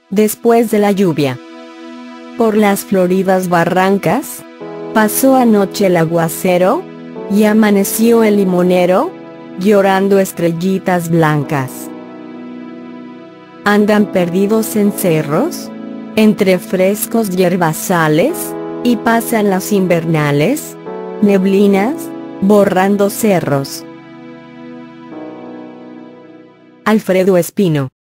después de la lluvia. Por las floridas barrancas, pasó anoche el aguacero, y amaneció el limonero, llorando estrellitas blancas. Andan perdidos en cerros, entre frescos yerbazales, y pasan las invernales neblinas, borrando cerros. Alfredo Espino.